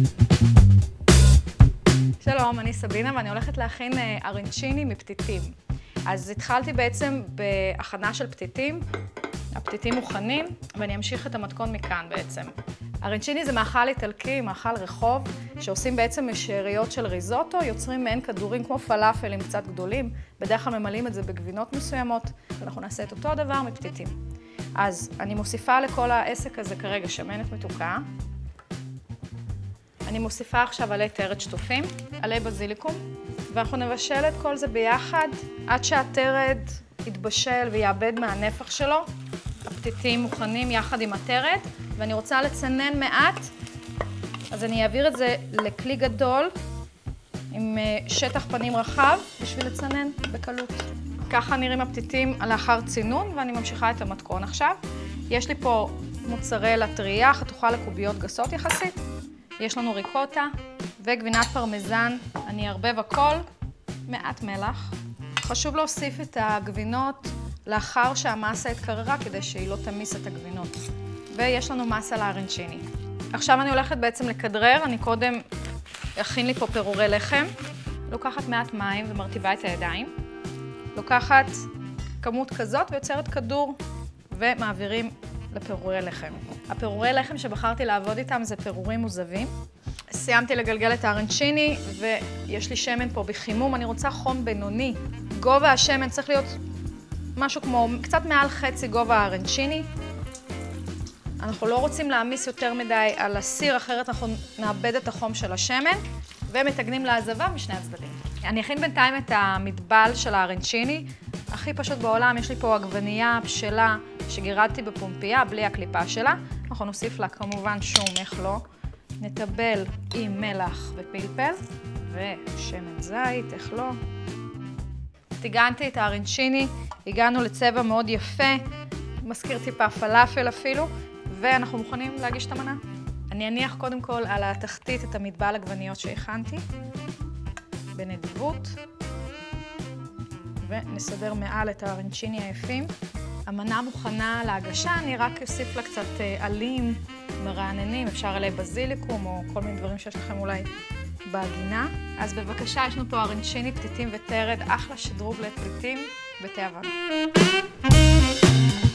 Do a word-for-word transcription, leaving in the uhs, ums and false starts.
שלום, אני סבינה ואני הולכת להכין ארנצ'יני מפתיתים. אז התחלתי בעצם בהכנה של פתיתים, הפתיתים מוכנים, ואני אמשיך את המתכון מכאן בעצם. ארנצ'יני זה מאכל איטלקי, מאכל רחוב, שעושים בעצם משאריות של ריזוטו, יוצרים מעין כדורים כמו פלאפלים קצת גדולים, בדרך כלל ממלאים את זה בגבינות מסוימות, ואנחנו נעשה את אותו הדבר מפתיתים. אז אני מוסיפה לכל העסק הזה כרגע שמנת מתוקה. אני מוסיפה עכשיו עלי תרד שטופים, עלי בזיליקום, ואנחנו נבשל את כל זה ביחד עד שהתרד יתבשל ויאבד מהנפח שלו. הפתיתים מוכנים יחד עם התרד, ואני רוצה לצנן מעט, אז אני אעביר את זה לכלי גדול עם שטח פנים רחב בשביל לצנן בקלות. ככה נראים הפתיתים לאחר צינון, ואני ממשיכה את המתכון עכשיו. יש לי פה מוצרלה טרייה, חתוכה לקוביות גסות יחסית. יש לנו ריקוטה וגבינת פרמזן, אני אערבב הכל, מעט מלח. חשוב להוסיף את הגבינות לאחר שהמסה התקררה כדי שהיא לא תמיס את הגבינות. ויש לנו מסה לארנצ'יני. עכשיו אני הולכת בעצם לכדרר, אני קודם אכין לי פה פירורי לחם. לוקחת מעט מים ומרטיבה את הידיים. לוקחת כמות כזאת ויוצרת כדור ומעבירים לפירורי לחם. הפירורי לחם שבחרתי לעבוד איתם זה פירורים מוזבים. סיימתי לגלגל את הארנצ'יני ויש לי שמן פה בחימום. אני רוצה חום בינוני. גובה השמן צריך להיות משהו כמו קצת מעל חצי גובה הארנצ'יני. אנחנו לא רוצים להעמיס יותר מדי על הסיר, אחרת אנחנו נאבד את החום של השמן, ומתגנים להזבה משני הצדדים. אני אכין בינתיים את המטבל של הארנצ'יני. הכי פשוט בעולם, יש לי פה עגבנייה בשלה שגירדתי בפומפייה בלי הקליפה שלה. אנחנו נוסיף לה כמובן שום, איך לא. נטבל עם מלח ופלפל ושמן זית, איך לא. טיגנתי את הארנצ'יני, הגענו לצבע מאוד יפה, מזכיר טיפה פלאפל אפילו, ואנחנו מוכנים להגיש את המנה. אני אניח קודם כל על התחתית את המטבל עגבניות שהכנתי, בנדיבות, ונסדר מעל את הארנצ'יני היפים. המנה מוכנה להגשה, אני רק אוסיף לה קצת עלים מרעננים, אפשר עלי בזיליקום או כל מיני דברים שיש לכם אולי בעגינה. אז בבקשה, יש לנו פה ארנצ'יני, פתיתים ותרד, אחלה שדרוג לפתיתים בתיאבון.